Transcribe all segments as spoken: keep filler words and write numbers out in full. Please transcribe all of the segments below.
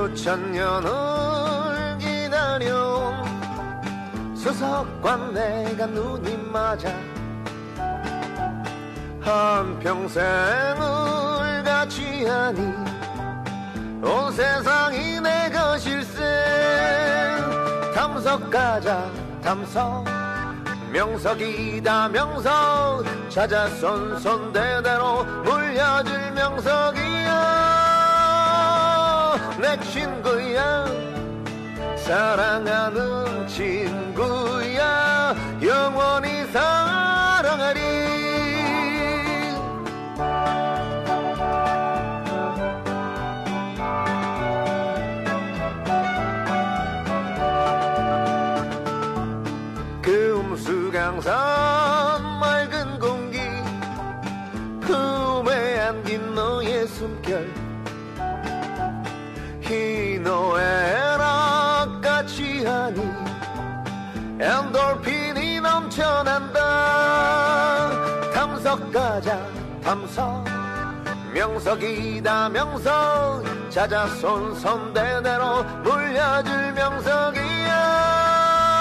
수천 년을 기다려온 수석과 내가 눈이 맞아 한평생을 같이 하니 온 세상이 내 것일세. 탐석 가자 탐석 명석이다 명석 찾아 손손대대로 물려줄 명석이야. 내 친구야 사랑하는 친구야 영원히 사랑하리. 금수강산 맑은 공기 품에 안긴 너의 숨결 희노애락같이 하니 엔돌핀이 넘쳐난다. 탐석 가자 탐석 명석이다 명석 찾아 손손대대로 물려줄 명석이야.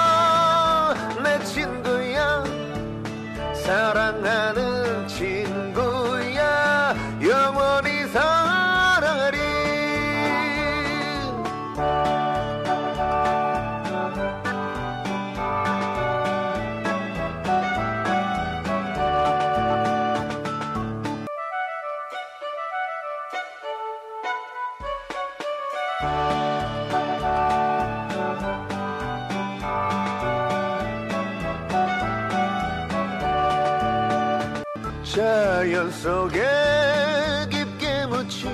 내 친구야 사랑하는 친구야 영원히 사랑하리. 자연 속에 깊게 묻힌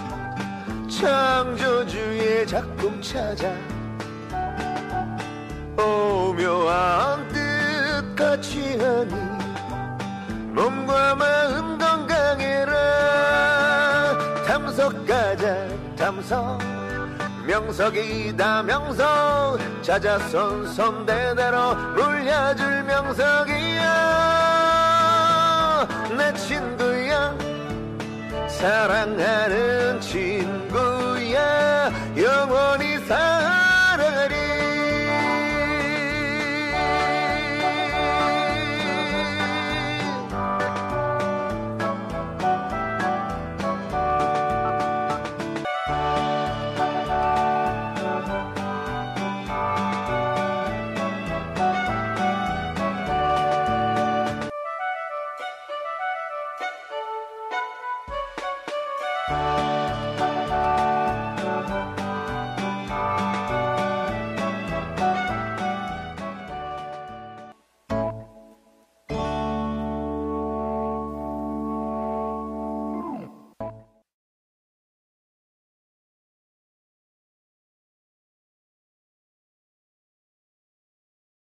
창조주의 작품 찾아 오묘한 뜻 같이 하니 몸과 마음 건강해라. 탐석 가자 탐석 명석이다 명석 찾아 손손대대로 물려줄 명석이야. 내 친구야 사랑하는 친구야 영원히 사